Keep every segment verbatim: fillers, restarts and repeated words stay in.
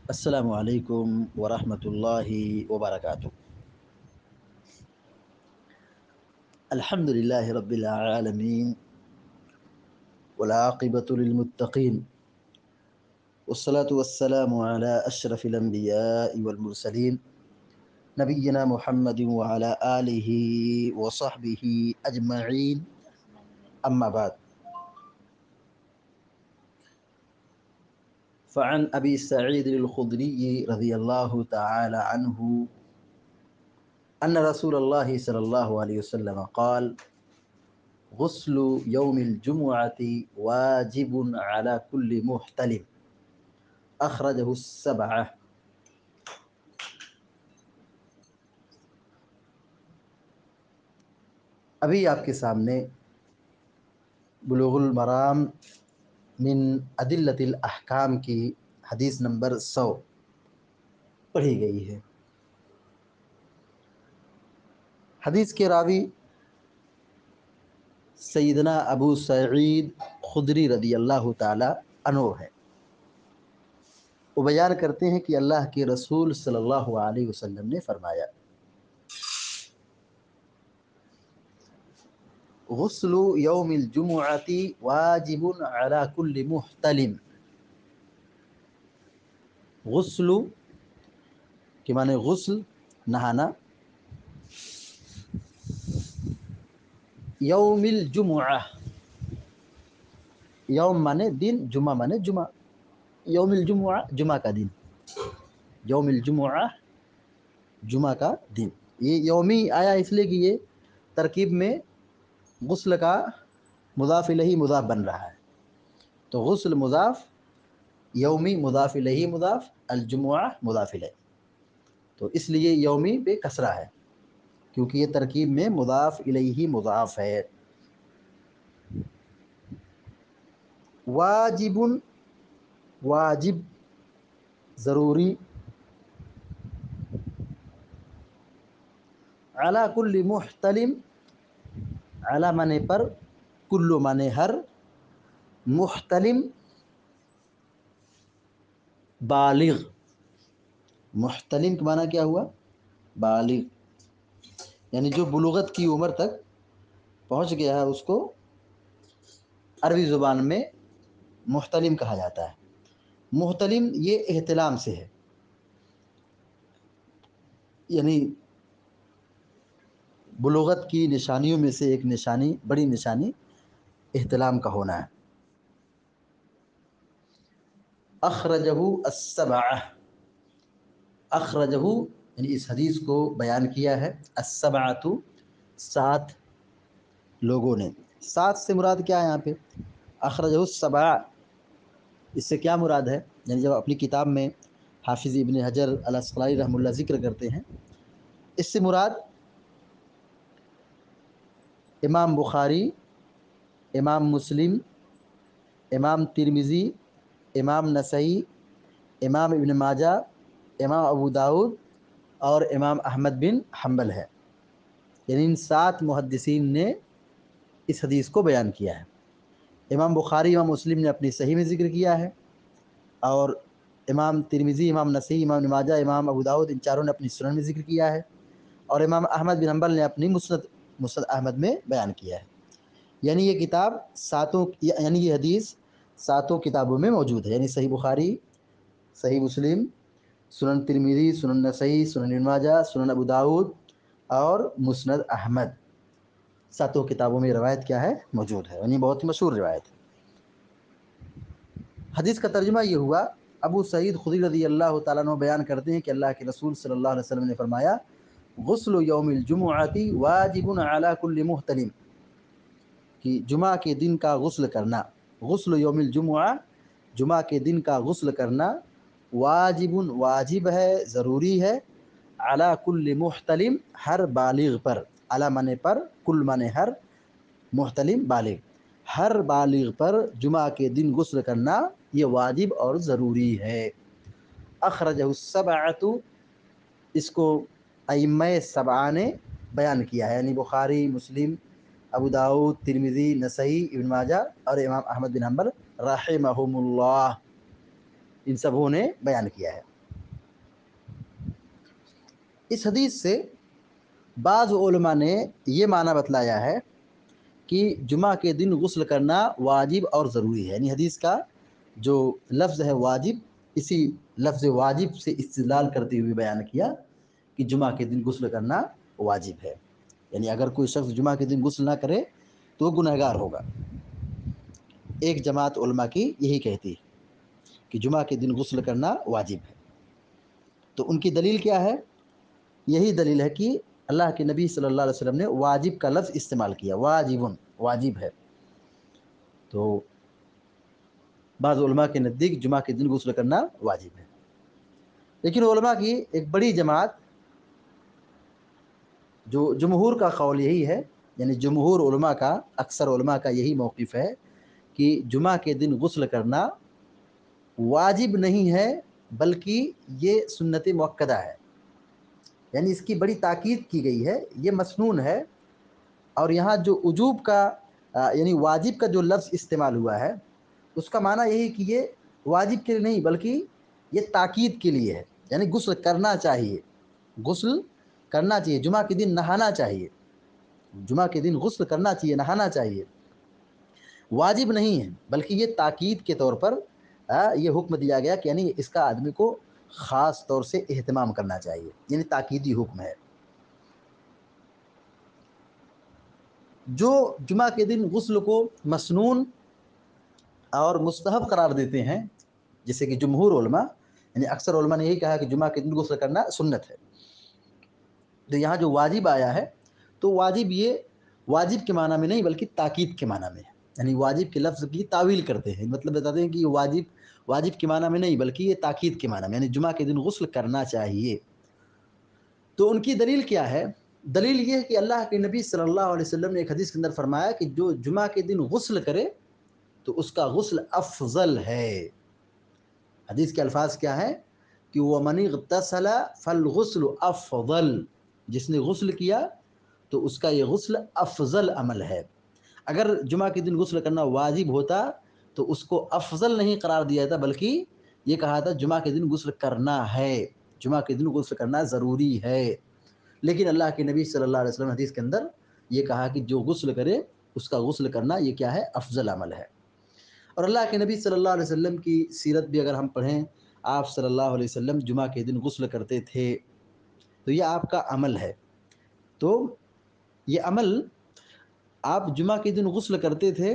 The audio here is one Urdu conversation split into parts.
السلام علیکم ورحمۃ اللہ وبرکاتہ۔ الحمد للہ رب العالمین والعاقبۃ للمتقین والصلاة والسلام علی اشرف الانبیاء والمرسلین نبینا محمد وعلی آلہ وصحبہ اجمعین، اما بعد۔ فعن ابی سعید الخدری رضی اللہ تعالی عنہ ان رسول اللہ صلی اللہ علیہ وسلم قال: غسل یوم الجمعۃ واجب علی کل محتلم، اخرجہ السبعہ۔ ابھی آپ کے سامنے بلوغ المرام من ادلۃ الاحکام کی حدیث نمبر سو پڑھی گئی ہے۔ حدیث کے راوی سیدنا ابو سعید خدری رضی اللہ تعالی عنہ ہے۔ وہ بیان کرتے ہیں کہ اللہ کے رسول صلی اللہ علیہ وسلم نے فرمایا: غسل یوم الجمعۃ واجب علی کل محتلم۔ غسل کے معنی غسل نہانا، یوم الجمعہ، یوم مانے دن، جمعہ مانے جمعہ، یوم الجمعہ جمعہ کا دن، یوم الجمعہ جمعہ کا دن۔ یہ یومی آیا اس لیے کہ یہ ترکیب میں غسل کا مضاف الیہ مضاف بن رہا ہے، تو غسل مضاف، یومی مضاف الیہ مضاف، الجمعہ مضاف الیہ، تو اس لیے یومی پہ کسرہ ہے کیونکہ یہ ترکیب میں مضاف الیہ مضاف ہے۔ واجب، واجب ضروری، علی کل محتلم، علی معنی پر، کل معنی ہر، محتلم بالغ، محتلم کا معنی کیا ہوا؟ بالغ، یعنی جو بلوغت کی عمر تک پہنچ گیا ہے اس کو عربی زبان میں محتلم کہا جاتا ہے۔ محتلم یہ احتلام سے ہے، یعنی بلوغت کی نشانیوں میں سے ایک نشانی، بڑی نشانی احتلام کا ہونا ہے۔ اخرجہ السبعہ، اخرجہ یعنی اس حدیث کو بیان کیا ہے السبعۃ، سات لوگوں نے۔ سات سے مراد کیا ہے یہاں پہ؟ اخرجہ السبعہ، اس سے کیا مراد ہے؟ یعنی جب اپنی کتاب میں حافظ ابن حجر العسقلانی رحمہ اللہ ذکر کرتے ہیں، اس سے مراد امام بخاری، امام مسلم، امام ترمذی، امام نسائی، امام ابن ماجہ، امام ابو داؤد اور امام احمد بن حنبل ہے۔ یعنی ان سات محدثین نے اس حدیث کو بیان کیا ہے۔ امام بخاری، امام مسلم نے اپنی صحیح میں ذکر کیا ہے، اور امام ترمذی، امام نسائی، امام ابن ماجہ، امام ابو داؤد، ان چاروں نے اپنی سنن میں ذکر کیا ہے، اور امام احمد بن حنبل نے اپنی مسند مسند احمد میں بیان کیا ہے۔ یعنی یہ کتاب ساتوں، یعنی یہ حدیث ساتوں کتابوں میں موجود ہے، یعنی صحیح بخاری، صحیح مسلم، سنن ترمذی، سنن نسائی، سنن ابن ماجہ، سنن ابو داؤد اور مسند احمد، ساتوں کتابوں میں روایت کیا ہے؟ موجود ہے، یعنی بہت ہی مشہور روایت ہے۔ حدیث کا ترجمہ یہ ہوا، ابو سعید خدری رضی اللہ تعالیٰ عنہ بیان کرتے ہیں کہ اللہ کے رسول صلی اللہ علیہ وسلم نے فرمایا: غسل یوم الجمعۃ واجب علی کل محتلم، کہ جمعہ کے دن کا غسل کرنا، غسل یوم الجمعہ، جمعہ کے دن کا غسل کرنا، واجب واجب ہے، ضروری ہے، علی کل محتلم ہر بالغ پر، علی معنی پر، کل معنی ہر، محتلم بالغ، ہر بالغ پر جمعہ کے دن غسل کرنا یہ واجب اور ضروری ہے۔ اخرجہ السبعۃ، اس کو ائمہ سبعہ نے بیان کیا ہے، یعنی بخاری، مسلم، ابو داؤد، ترمذی، نسائی، ابن ماجہ اور امام احمد بن حنبل رحمہم اللہ، ان سبوں نے بیان کیا ہے۔ اس حدیث سے بعض علماء نے یہ معنی بتلایا ہے کہ جمعہ کے دن غسل کرنا واجب اور ضروری ہے، یعنی حدیث کا جو لفظ ہے واجب، اسی لفظ واجب سے استدلال کرتے ہوئے بیان کیا کہ جمعہ کے دن غسل کرنا واجب ہے، یعنی اگر کوئی شخص جمعہ کے دن غسل نہ کرے تو وہ گنہگار ہوگا۔ ایک جماعت علماء کی یہی کہتی ہے کہ جمعہ کے دن غسل کرنا واجب ہے، تو ان کی دلیل کیا ہے؟ یہی دلیل ہے کہ اللہ کے نبی صلی اللہ علیہ وسلم نے واجب کا لفظ استعمال کیا، واجبن، واجب ہے۔ تو بعض علماء کے نزدیک جمعہ کے دن غسل کرنا واجب ہے، لیکن علماء کی ایک بڑی جماعت جو جمہور کا قول یہی ہے، یعنی جمہور علماء کا، اکثر علماء کا یہی موقف ہے کہ جمعہ کے دن غسل کرنا واجب نہیں ہے بلکہ یہ سنت مؤکدہ ہے، یعنی اس کی بڑی تاکید کی گئی ہے، یہ مسنون ہے۔ اور یہاں جو وجوب کا یعنی واجب کا جو لفظ استعمال ہوا ہے اس کا معنی یہی کہ یہ واجب کے لیے نہیں بلکہ یہ تاکید کے لیے ہے، یعنی غسل کرنا چاہیے، غسل کرنا چاہیے، جمعہ کے دن نہانا چاہیے، جمعہ کے دن غسل کرنا چاہیے، نہانا چاہیے، واجب نہیں ہے بلکہ یہ تاکید کے طور پر یہ حکم دیا گیا کہ یعنی اس کا آدمی کو خاص طور سے اہتمام کرنا چاہیے، یعنی تاکیدی حکم ہے۔ جو جمعہ کے دن غسل کو مسنون اور مستحب قرار دیتے ہیں، جیسے کہ جمہور علماء، یعنی اکثر علماء نے یہی کہا کہ جمعہ کے دن غسل کرنا سنت ہے، تو یہاں جو واجب آیا ہے تو واجب یہ واجب کے معنی میں نہیں بلکہ تاکید کے معنی میں ہے، یعنی واجب کے لفظ کی تعویل کرتے ہیں، مطلب بتاتے ہیں کہ یہ واجب واجب کے معنی میں نہیں بلکہ یہ تاکید کے معنی میں، یعنی جمعہ کے دن غسل کرنا چاہیے۔ تو ان کی دلیل کیا ہے؟ دلیل یہ ہے کہ اللہ کے نبی صلی اللہ علیہ وسلم نے ایک حدیث کے اندر فرمایا کہ جو جمعہ کے دن غسل کرے تو اس کا غسل افضل ہے۔ حدیث کے الفاظ کیا ہیں کہ وَمَنِ اغْتَسَلَ فَالْغُسْلُ أَفْضَلُ، جس نے غسل کیا تو اس کا یہ غسل افضل عمل ہے۔ اگر جمعہ کے دن غسل کرنا واجب ہوتا تو اس کو افضل نہیں قرار دیا جاتا بلکہ یہ کہا تھا جمعہ کے دن غسل کرنا ہے، جمعہ کے دن غسل کرنا ضروری ہے، لیکن اللہ کے نبی صلی اللہ علیہ وسلم حدیث کے اندر یہ کہا کہ جو غسل کرے اس کا غسل کرنا یہ کیا ہے؟ افضل عمل ہے۔ اور اللہ کے نبی صلی اللہ علیہ وسلم کی سیرت بھی اگر ہم پڑھیں، آپ صلی اللہ علیہ وسلم جمعہ کے دن غسل کرتے تھے، تو یہ آپ کا عمل ہے۔ تو یہ عمل آپ جمعہ کے دن غسل کرتے تھے،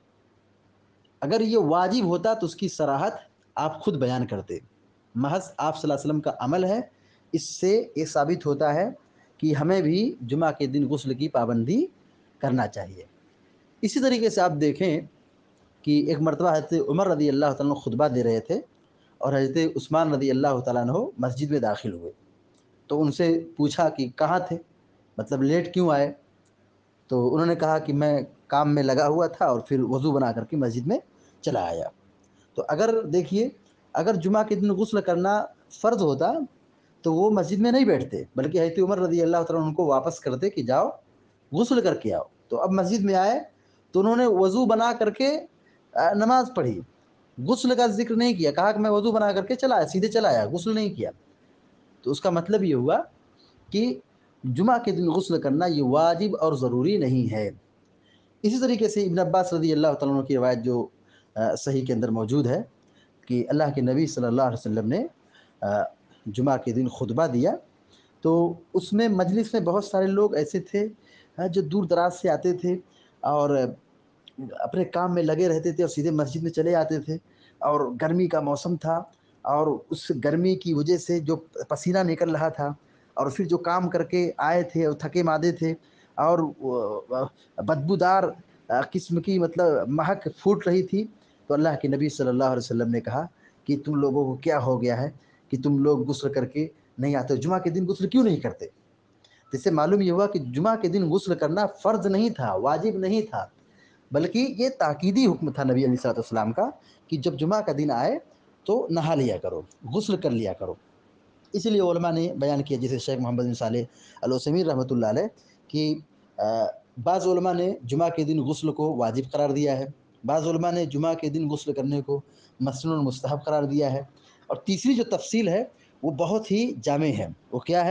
اگر یہ واجب ہوتا تو اس کی صراحت آپ خود بیان کرتے، محض آپ صلی اللہ علیہ وسلم کا عمل ہے، اس سے یہ ثابت ہوتا ہے کہ ہمیں بھی جمعہ کے دن غسل کی پابندی کرنا چاہیے۔ اسی طریقے سے آپ دیکھیں کہ ایک مرتبہ حضرت عمر رضی اللہ تعالیٰ عنہ خطبہ دے رہے تھے اور حضرت عثمان رضی اللہ تعالیٰ عنہ مسجد میں داخل ہوئے، تو ان سے پوچھا کہ کہاں تھے، مطلب لیٹ کیوں آئے؟ تو انہوں نے کہا کہ میں کام میں لگا ہوا تھا اور پھر وضو بنا کر کے مسجد میں چلا آیا۔ تو اگر دیکھیے اگر جمعہ کے دن غسل کرنا فرض ہوتا تو وہ مسجد میں نہیں بیٹھتے بلکہ حضرت عمر رضی اللہ تعالیٰ عنہ ان کو واپس کرتے کہ جاؤ غسل کر کے آؤ۔ تو اب مسجد میں آئے تو انہوں نے وضو بنا کر کے نماز پڑھی، غسل کا ذکر نہیں کیا، کہا کہ میں وضو بنا کر کے چلا آیا، سیدھے چلا آیا، غسل نہیں کیا۔ تو اس کا مطلب یہ ہوا کہ جمعہ کے دن غسل کرنا یہ واجب اور ضروری نہیں ہے۔ اسی طریقے سے ابن عباس رضی اللہ تعالیٰ عنہ کی روایت جو صحیح کے اندر موجود ہے کہ اللہ کے نبی صلی اللہ علیہ وسلم نے جمعہ کے دن خطبہ دیا، تو اس میں مجلس میں بہت سارے لوگ ایسے تھے جو دور دراز سے آتے تھے اور اپنے کام میں لگے رہتے تھے اور سیدھے مسجد میں چلے آتے تھے، اور گرمی کا موسم تھا اور اس گرمی کی وجہ سے جو پسینہ نکل رہا تھا اور پھر جو کام کر کے آئے تھے اور تھکے مادے تھے اور بدبودار قسم کی مطلب مہک پھوٹ رہی تھی، تو اللہ کے نبی صلی اللہ علیہ وسلم نے کہا کہ تم لوگوں کو کیا ہو گیا ہے کہ تم لوگ غسل کر کے نہیں آتے، جمعہ کے دن غسل کیوں نہیں کرتے؟ تو اس سے معلوم یہ ہوا کہ جمعہ کے دن غسل کرنا فرض نہیں تھا، واجب نہیں تھا، بلکہ یہ تاکیدی حکم تھا نبی علیہ الصلوۃ والسلام کا کہ جب جمعہ کا دن آئے تو نہا لیا کرو، غسل کر لیا کرو۔ اسی لیے علماء نے بیان کیا، جیسے شیخ محمد بن صالح العثیمین رحمۃ اللہ علیہ، کہ بعض علماء نے جمعہ کے دن غسل کو واجب قرار دیا ہے، بعض علماء نے جمعہ کے دن غسل کرنے کو مسنون مستحب قرار دیا ہے، اور تیسری جو تفصیل ہے وہ بہت ہی جامع ہے، وہ کیا ہے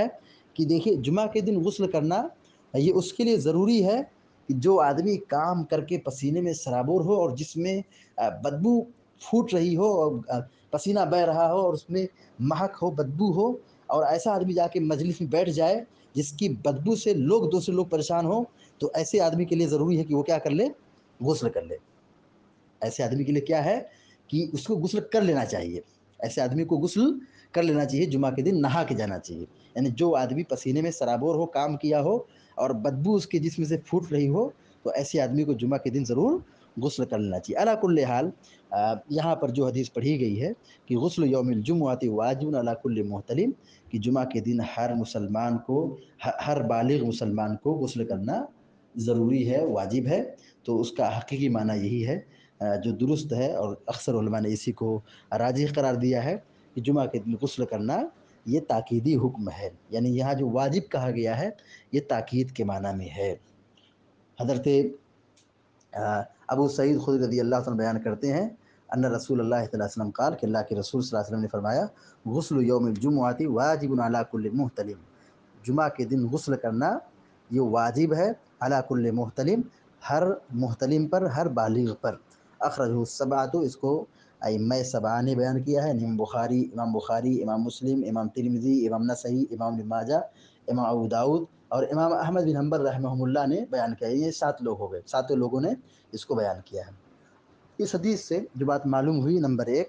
کہ دیکھیے جمعہ کے دن غسل کرنا یہ اس کے لیے ضروری ہے کہ جو آدمی کام کر کے پسینے میں سرابور ہو اور جس میں بدبو پھوٹ رہی ہو اور پسینہ بہہ رہا ہو اور اس میں مہک ہو، بدبو ہو، اور ایسا آدمی جا کے مجلس میں بیٹھ جائے جس کی بدبو سے لوگ دوسرے لوگ پریشان ہوں، تو ایسے آدمی کے لیے ضروری ہے کہ وہ کیا کر لے؟ غسل کر لے۔ ایسے آدمی کے لیے کیا ہے کہ اس کو غسل کر لینا چاہیے، ایسے آدمی کو غسل کر لینا چاہیے، جمعہ کے دن نہا کے جانا چاہیے۔ یعنی جو آدمی پسینے میں سرابور ہو، کام کیا ہو اور بدبو اس کے جسم سے پھوٹ رہی ہو، تو ایسے آدمی کو جمعہ کے دن ضرور غسل کر لینا چاہیے۔ علی کل حال یہاں پر جو حدیث پڑھی گئی ہے کہ غسل یوم الجمعۃ واجب علی کل محتلم، کہ جمعہ کے دن ہر مسلمان کو، ہر بالغ مسلمان کو غسل کرنا ضروری ہے، واجب ہے۔ تو اس کا حقیقی معنی یہی ہے جو درست ہے، اور اکثر علماء نے اسی کو راجح قرار دیا ہے کہ جمعہ کے دن غسل کرنا یہ تاکیدی حکم ہے، یعنی یہاں جو واجب کہا گیا ہے یہ تاکید کے معنی میں ہے۔ حضرت ابو سعید خدری رضی اللہ عنہ بیان کرتے ہیں ان رسول اللہ صلی اللہ علیہ وسلم قال، کہ اللہ کے رسول صلی اللہ علیہ وسلم نے فرمایا غسل یوم الجمعۃ واجب علی کل محتلم، جمعہ کے دن غسل کرنا یہ واجب ہے علی کل محتلم، ہر محتلم پر، ہر بالغ پر۔ اخرجہ السبعۃ، اس کو ائمہ سبعہ نے بیان کیا ہے، امام بخاری امام بخاری امام مسلم، امام ترمذی، امام نسائی، امام ابن ماجہ، امام ابو داؤد اور امام احمد بن حنبل رحمہ اللہ نے بیان کیا۔ یہ سات لوگ ہو گئے، ساتوں لوگوں نے اس کو بیان کیا ہے۔ اس حدیث سے جو بات معلوم ہوئی، نمبر ایک،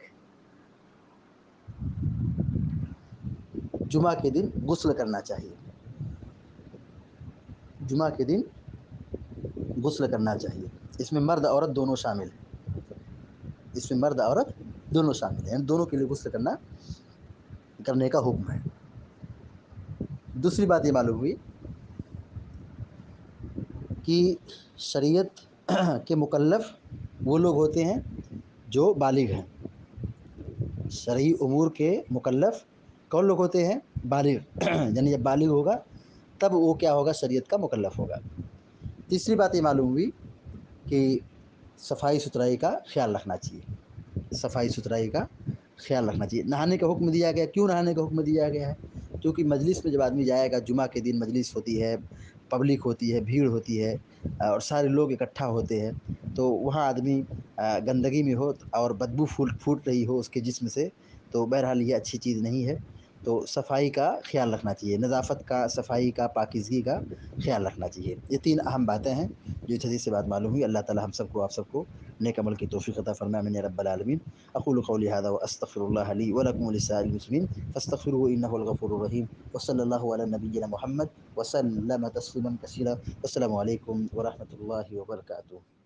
جمعہ کے دن غسل کرنا چاہیے، جمعہ کے دن غسل کرنا چاہیے، اس میں مرد عورت دونوں شامل ہیں، اس میں مرد عورت دونوں شامل ہیں، دونوں کے لیے غسل کرنا کرنے کا حکم ہے۔ دوسری بات یہ معلوم ہوئی کہ شریعت کے مکلف وہ لوگ ہوتے ہیں جو بالغ ہیں، شرعی امور کے مکلف کون لوگ ہوتے ہیں؟ بالغ، یعنی جب بالغ ہوگا تب وہ کیا ہوگا؟ شریعت کا مکلف ہوگا۔ تیسری بات یہ معلوم ہوئی کہ صفائی ستھرائی کا خیال رکھنا چاہیے، صفائی ستھرائی کا خیال رکھنا چاہیے۔ نہانے کا حکم دیا گیا، کیوں نہانے کا حکم دیا گیا ہے؟ کیونکہ مجلس میں جب آدمی جائے گا، جمعہ کے دن مجلس ہوتی ہے، پبلک ہوتی ہے، بھیڑ ہوتی ہے اور سارے لوگ اکٹھا ہوتے ہیں، تو وہاں آدمی گندگی میں ہو اور بدبو پھوٹ پھوٹ رہی ہو اس کے جسم سے، تو بہرحال یہ اچھی چیز نہیں ہے۔ تو صفائی کا خیال رکھنا چاہیے، نظافت کا، صفائی کا، پاکیزگی کا خیال رکھنا چاہیے۔ یہ تین اہم باتیں ہیں جو اس حدیث سے بات معلوم ہوئی۔ اللہ تعالی ہم سب کو، آپ سب کو نیک عمل کی توفیق عطا فرمائے، آمین یا رب العالمین۔ اقول قولی ھذا واستغفر اللہ لی ولکم ولسائر المسلمین فاستغفروه انہ هو الغفور الرحیم، وصلی اللہ علی نبینا محمد وسلم تسلیما کثیرا۔ السلام علیکم ورحمۃ اللہ وبرکاتہ۔